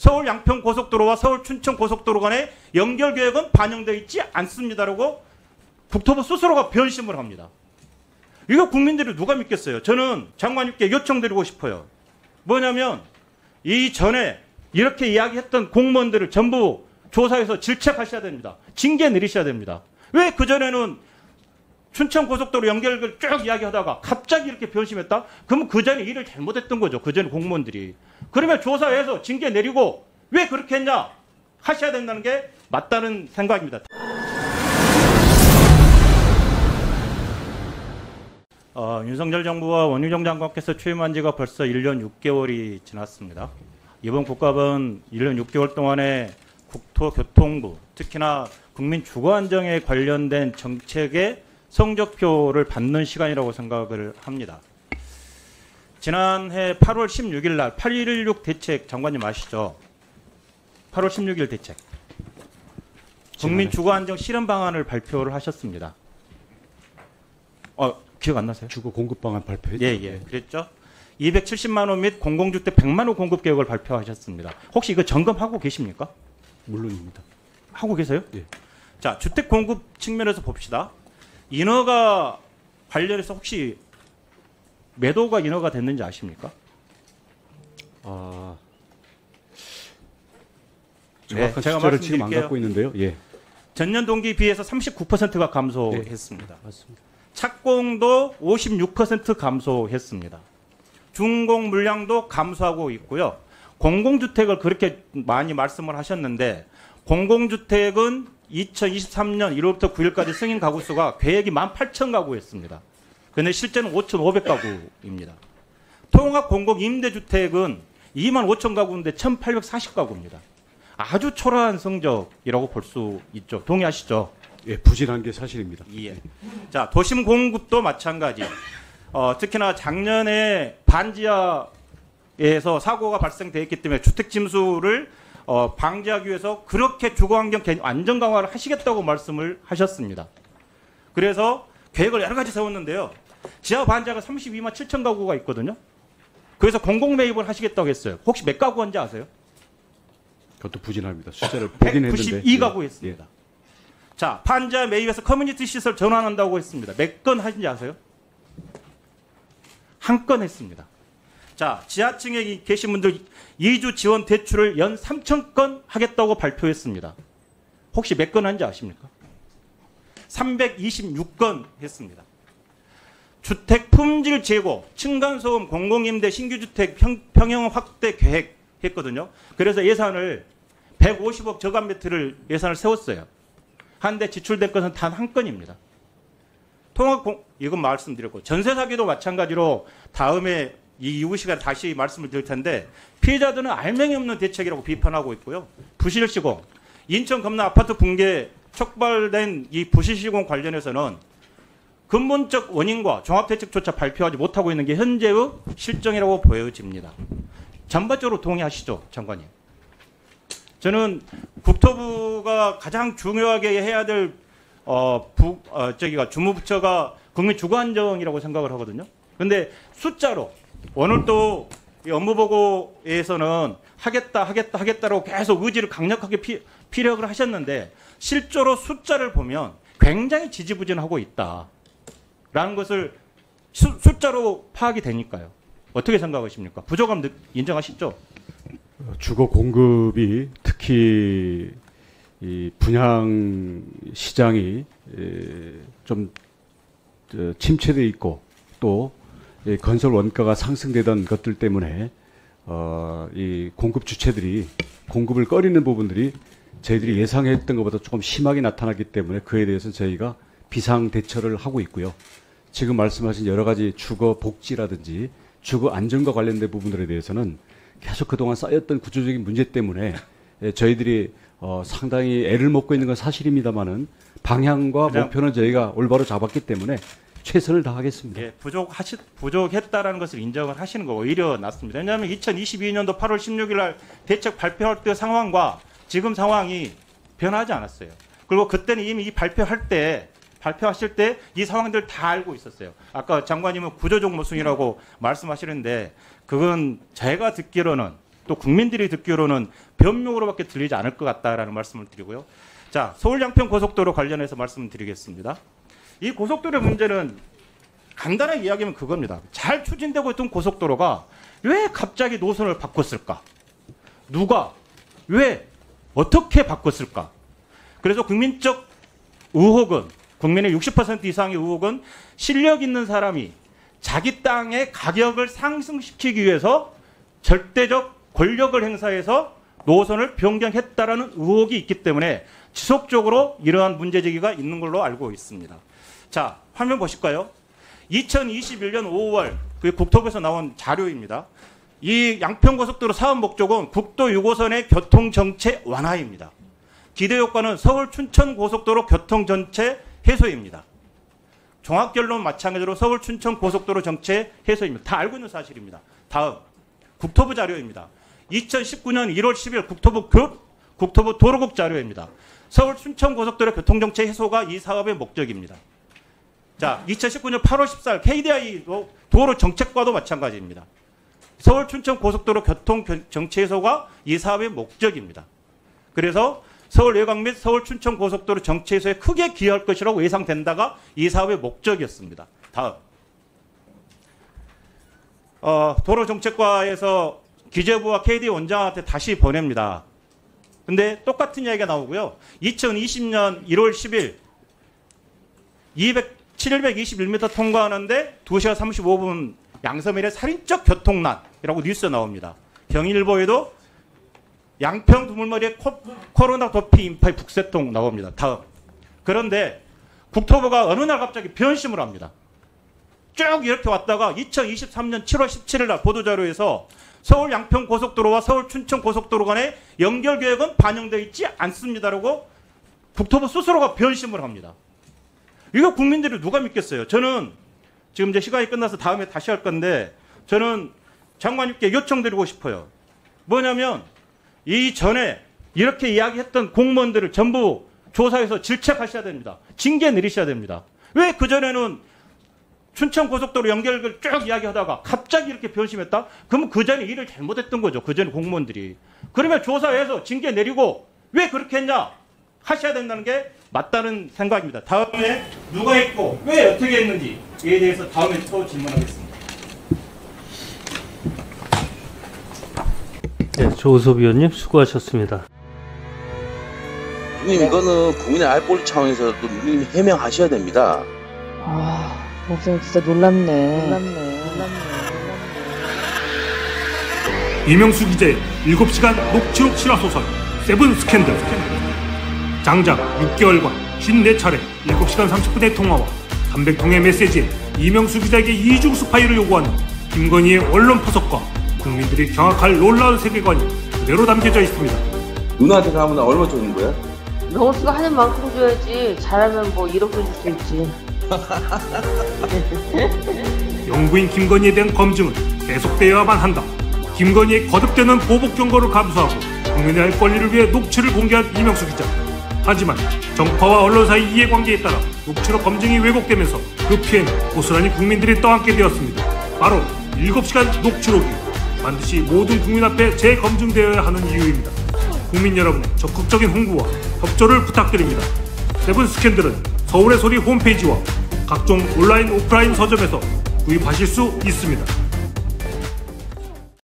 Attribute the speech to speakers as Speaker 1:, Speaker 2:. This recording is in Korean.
Speaker 1: 서울 양평 고속도로와 서울 춘천 고속도로 간의 연결 계획은 반영되어 있지 않습니다라고 국토부 스스로가 변심을 합니다. 이거 국민들이 누가 믿겠어요? 저는 장관님께 요청드리고 싶어요. 뭐냐면 이전에 이렇게 이야기했던 공무원들을 전부 조사해서 질책하셔야 됩니다. 징계 내리셔야 됩니다. 왜 그전에는 춘천 고속도로 연결을 쭉 이야기하다가 갑자기 이렇게 변심했다? 그러면 그전에 일을 잘못했던 거죠. 그전에 공무원들이. 그러면 조사해서 징계 내리고 왜 그렇게 했냐? 하셔야 된다는 게 맞다는 생각입니다. 윤석열 정부와 원희룡 장관께서 취임한 지가 벌써 1년 6개월이 지났습니다. 이번 국감은 1년 6개월 동안에 국토교통부, 특히나 국민 주거안정에 관련된 정책의 성적표를 받는 시간이라고 생각을 합니다. 지난해 8월 16일 날 8116 대책 장관님 아시죠? 8월 16일 대책. 국민 주거안정 실현 방안을 발표를 하셨습니다. 기억 안 나세요?
Speaker 2: 주거 공급 방안 발표했죠.
Speaker 1: 예, 그랬죠. 270만 호 및 공공주택 100만 호 공급 계획을 발표하셨습니다. 혹시 이거 점검하고 계십니까?
Speaker 2: 물론입니다.
Speaker 1: 하고 계세요?
Speaker 2: 예.
Speaker 1: 자, 주택 공급 측면에서 봅시다. 인허가 관련해서 혹시 매도가 인허가 됐는지 아십니까?
Speaker 2: 정확한
Speaker 1: 제가
Speaker 2: 숫자를 지금 안
Speaker 1: 말씀드릴게요.
Speaker 2: 갖고 있는데요. 예.
Speaker 1: 전년 동기 비해서 39%가 감소했습니다.
Speaker 2: 맞습니다.
Speaker 1: 착공도 56% 감소했습니다. 준공 물량도 감소하고 있고요. 공공주택을 그렇게 많이 말씀을 하셨는데 공공주택은 2023년 1월부터 9일까지 승인 가구 수가 계획이 18,000가구였습니다. 그런데 실제는 5,500가구입니다. 통합 공공임대주택은 25,000가구인데 1,840가구입니다. 아주 초라한 성적이라고 볼 수 있죠. 동의하시죠?
Speaker 2: 예, 부진한 게 사실입니다.
Speaker 1: 예. 자, 도심 공급도 마찬가지. 특히나 작년에 반지하에서 사고가 발생되었기 때문에 주택 침수를 방지하기 위해서 그렇게 주거환경 안전 강화를 하시겠다고 말씀을 하셨습니다. 그래서 계획을 여러 가지 세웠는데요. 지하 반지하가 32만 7천 가구가 있거든요. 그래서 공공 매입을 하시겠다고 했어요. 혹시 몇 가구인지 아세요?
Speaker 2: 그것도 부진합니다. 숫자를 보긴 했는데.
Speaker 1: 192가구 했습니다. 자, 반지하 매입에서 커뮤니티 시설 전환한다고 했습니다. 몇 건 하신지 아세요? 한 건 했습니다. 자, 지하층에 계신 분들 이주 지원 대출을 연 3,000건 하겠다고 발표했습니다. 혹시 몇 건 한지 아십니까? 326건 했습니다. 주택 품질 제고, 층간소음, 공공임대, 신규주택 평형 확대 계획 했거든요. 그래서 예산을 150억 저감 매트를 예산을 세웠어요. 한데 지출된 것은 단 한 건입니다. 이건 말씀드렸고 전세 사기도 마찬가지로 다음에 이후 시간에 다시 말씀을 드릴 텐데 피해자들은 알맹이 없는 대책이라고 비판하고 있고요. 부실시공, 인천 검남 아파트 붕괴 촉발된 이 부실시공 관련해서는 근본적 원인과 종합대책조차 발표하지 못하고 있는 게 현재의 실정이라고 보여집니다. 전반적으로 동의하시죠, 장관님? 저는 국토부가 가장 중요하게 해야 될 주무부처가 국민 주거안정이라고 생각을 하거든요. 그런데 숫자로 오늘 또 업무보고에서는 하겠다라고 계속 의지를 강력하게 피력을 하셨는데 실제로 숫자를 보면 굉장히 지지부진하고 있다라는 것을 숫자로 파악이 되니까요. 어떻게 생각하십니까? 부족함 인정하시죠?
Speaker 2: 주거 공급이 특히 이 분양 시장이 좀 침체돼 있고 또 건설 원가가 상승되던 것들 때문에 이 공급 주체들이 공급을 꺼리는 부분들이 저희들이 예상했던 것보다 조금 심하게 나타났기 때문에 그에 대해서 저희가 비상 대처를 하고 있고요. 지금 말씀하신 여러 가지 주거 복지라든지 주거 안정과 관련된 부분들에 대해서는 계속 그동안 쌓였던 구조적인 문제 때문에 저희들이 상당히 애를 먹고 있는 건 사실입니다만은 방향과 목표는 저희가 올바로 잡았기 때문에 최선을 다하겠습니다.
Speaker 1: 예, 부족했다라는 것을 인정을 하시는 거 오히려 낫습니다. 왜냐하면 2022년도 8월 16일 날 대책 발표할 때 상황과 지금 상황이 변하지 않았어요. 그리고 그때는 이미 이 발표하실 때 이 상황들 다 알고 있었어요. 아까 장관님은 구조적 모순이라고 말씀하시는데 그건 제가 듣기로는 또 국민들이 듣기로는 변명으로밖에 들리지 않을 것 같다라는 말씀을 드리고요. 자, 서울 양평 고속도로 관련해서 말씀드리겠습니다. 이 고속도로의 문제는 간단하게 이야기하면 그겁니다. 잘 추진되고 있던 고속도로가 왜 갑자기 노선을 바꿨을까? 누가, 왜, 어떻게 바꿨을까? 그래서 국민적 의혹은, 국민의 60% 이상의 의혹은 실력 있는 사람이 자기 땅의 가격을 상승시키기 위해서 절대적 권력을 행사해서 노선을 변경했다라는 의혹이 있기 때문에 지속적으로 이러한 문제제기가 있는 걸로 알고 있습니다. 자, 화면 보실까요? 2021년 5월 그 국토부에서 나온 자료입니다. 이 양평고속도로 사업 목적은 국도 6호선의 교통정체 완화입니다. 기대효과는 서울 춘천 고속도로 교통정체 해소입니다. 종합결론 마찬가지로 서울 춘천 고속도로 정체 해소입니다. 다 알고 있는 사실입니다. 다음 국토부 자료입니다. 2019년 1월 10일 국토부 도로국 자료입니다. 서울 춘천 고속도로 교통정체 해소가 이 사업의 목적입니다. 자, 2019년 8월 14일 KDI 도로 정책과도 마찬가지입니다. 서울 춘천 고속도로 교통 정체 해소가 이 사업의 목적입니다. 그래서 서울 외곽 및 서울 춘천 고속도로 정체 해소에 크게 기여할 것이라고 예상된다가 이 사업의 목적이었습니다. 다음. 도로 정책과에서 기재부와 KD 원장한테 다시 보냅니다. 근데 똑같은 이야기가 나오고요. 2020년 1월 10일 721m 통과하는데 2시간 35분 양서면의 살인적 교통난이라고 뉴스 나옵니다. 경일보에도 양평 두물머리에 코로나 도피 인파의 북새통 나옵니다. 다음. 그런데 국토부가 어느 날 갑자기 변심을 합니다. 쭉 이렇게 왔다가 2023년 7월 17일 날 보도자료에서 서울 양평 고속도로와 서울 춘천 고속도로 간의 연결 계획은 반영되어 있지 않습니다라고 국토부 스스로가 변심을 합니다. 이거 국민들이 누가 믿겠어요? 저는 지금 이제 시간이 끝나서 다음에 다시 할 건데 저는 장관님께 요청드리고 싶어요. 뭐냐면 이전에 이렇게 이야기했던 공무원들을 전부 조사해서 질책하셔야 됩니다. 징계 내리셔야 됩니다. 왜 그전에는 춘천 고속도로 연결을 쭉 이야기하다가 갑자기 이렇게 변심했다? 그러면 그전에 일을 잘못했던 거죠. 그전에 공무원들이. 그러면 조사해서 징계 내리고 왜 그렇게 했냐? 하셔야 된다는 게 맞다는 생각입니다. 다음에 누가 했고 왜 어떻게 했는지에 대해서 다음에 또 질문하겠습니다.
Speaker 3: 네, 조우섭 위원님 수고하셨습니다.
Speaker 4: 누님 이거는 국민의 알 권리 차원에서도 누님 해명하셔야 됩니다.
Speaker 5: 아, 목사님 진짜 놀랍네.
Speaker 6: 이명수 기자의 7시간 녹취록 실화소설 세븐 스캔들. 장작 6개월간 54차례 7시간 30분의 통화와 300통의 메시지에 이명수 기자에게 이중 스파이를 요구하는 김건희의 언론 포석과 국민들이 경악할 놀라운 세계관이 그대로 담겨져 있습니다.
Speaker 4: 누나한테 가면 나 얼마 주는 거야?
Speaker 5: 명수가 하는 만큼 줘야지. 잘하면 뭐 1억 줄 수 있지.
Speaker 6: 영부인 김건희에 대한 검증은 계속되어야만 한다. 김건희의 거듭되는 보복 경고를 감수하고 국민의 알 권리를 위해 녹취를 공개한 이명수 기자. 하지만 정파와 언론사의 이해관계에 따라 녹취록 검증이 왜곡되면서 그 피해는 고스란히 국민들이 떠안게 되었습니다. 바로 7시간 녹취록이 반드시 모든 국민 앞에 재검증되어야 하는 이유입니다. 국민 여러분의 적극적인 홍보와 협조를 부탁드립니다. 세븐 스캔들은 서울의 소리 홈페이지와 각종 온라인 오프라인 서점에서 구입하실 수 있습니다.